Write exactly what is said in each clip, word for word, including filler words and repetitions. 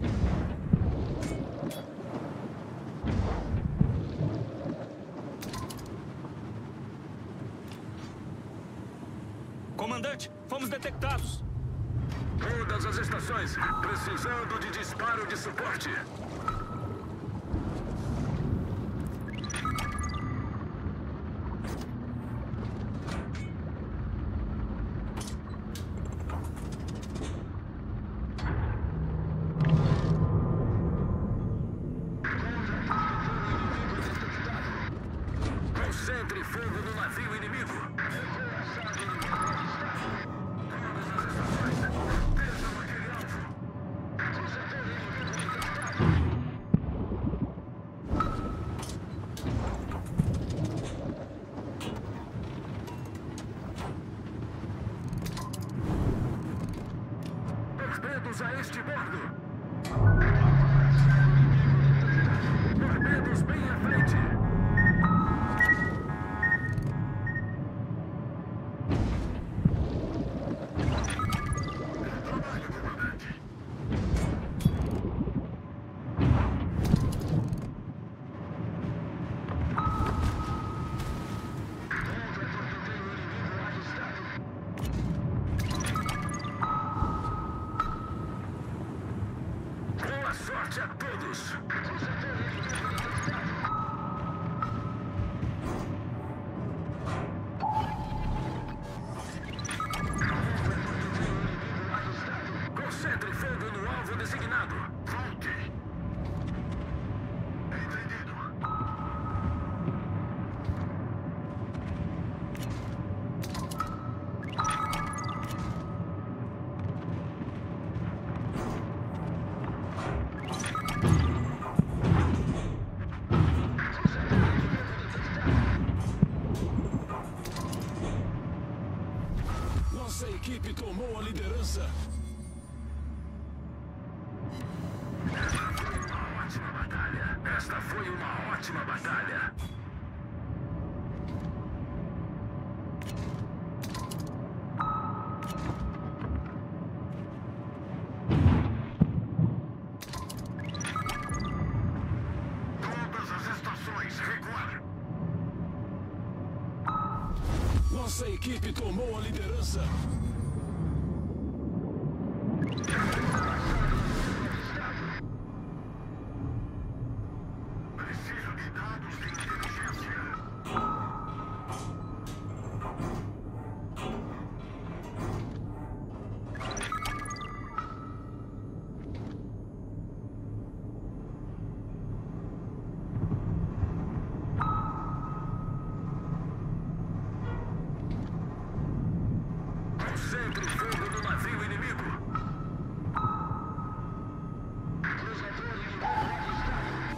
Comandante, fomos detectados. Todas as estações, precisando de disparo de suporte. Concentre fogo no navio inimigo. Torpedos a este bordo. Torpedos bem à frente. Boa sorte a todos! Concentre fogo no alvo designado. Volte! Entendido. Nossa equipe tomou a liderança. Ótima batalha. Esta foi uma ótima batalha. Todas as estações, recuar. Nossa equipe tomou a liderança. Preciso de dados de inteligência. Concentre fogo no navio inimigo. Cruzador inimigo avistado.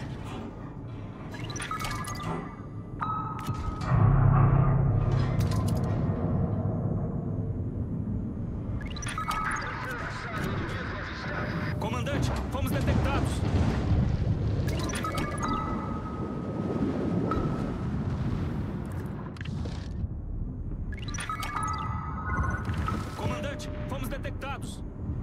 Comandante, fomos detectados. Comandante, fomos detectados.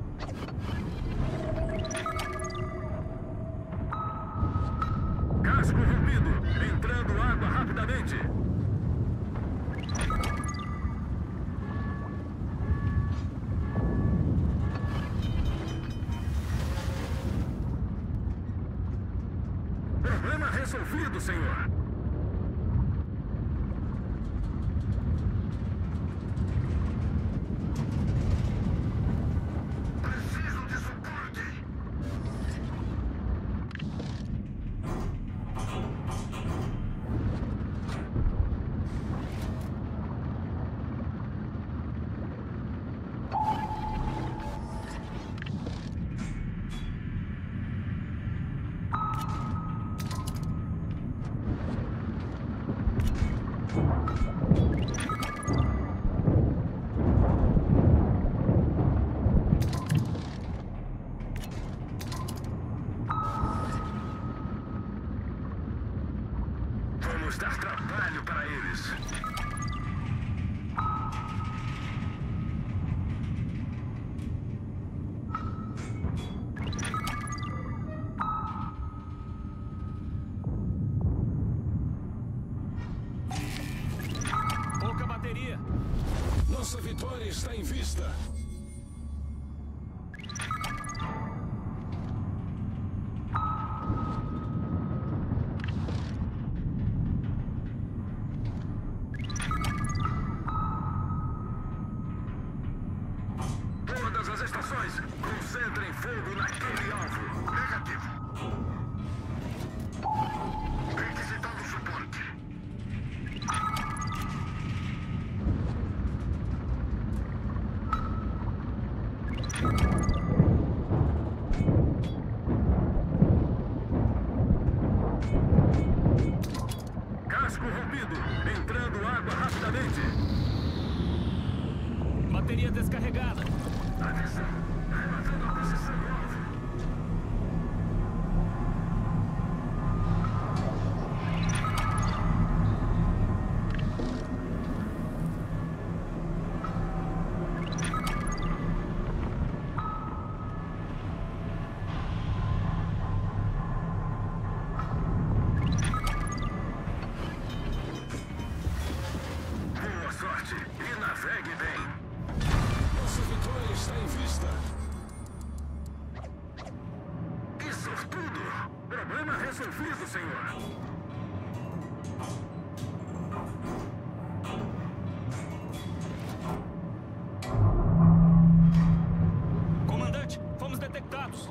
Gás corrompido. Entrando água rapidamente. Problema resolvido, senhor. Preciso de suporte. Vamos dar trabalho para eles. vista. Todas as estações, concentrem fogo naquele alvo. Negativo. Requisitando suporte. Casco rompido. Entrando água rapidamente. Bateria descarregada. Atenção. Rematando a posição do alvo. Boa sorte e navegue bem. Nossa vitória está em vista. Que sortudo! Problema resolvido, senhor. Comandante, fomos detectados.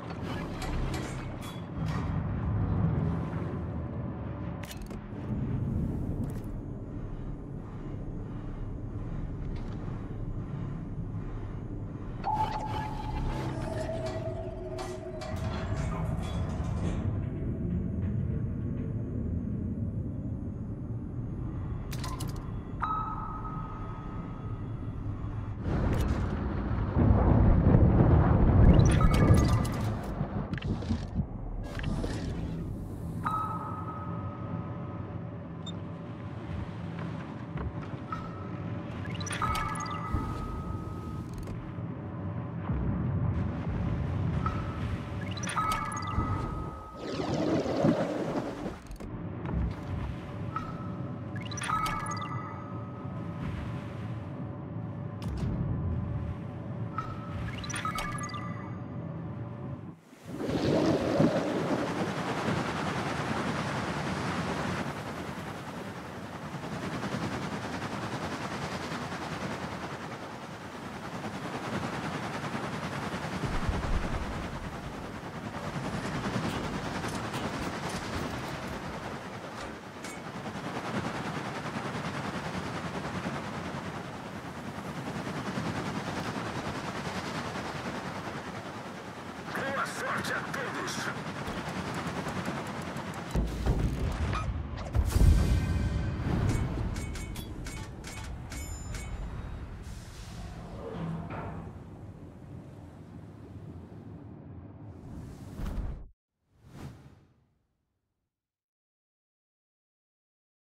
Boa sorte a todos.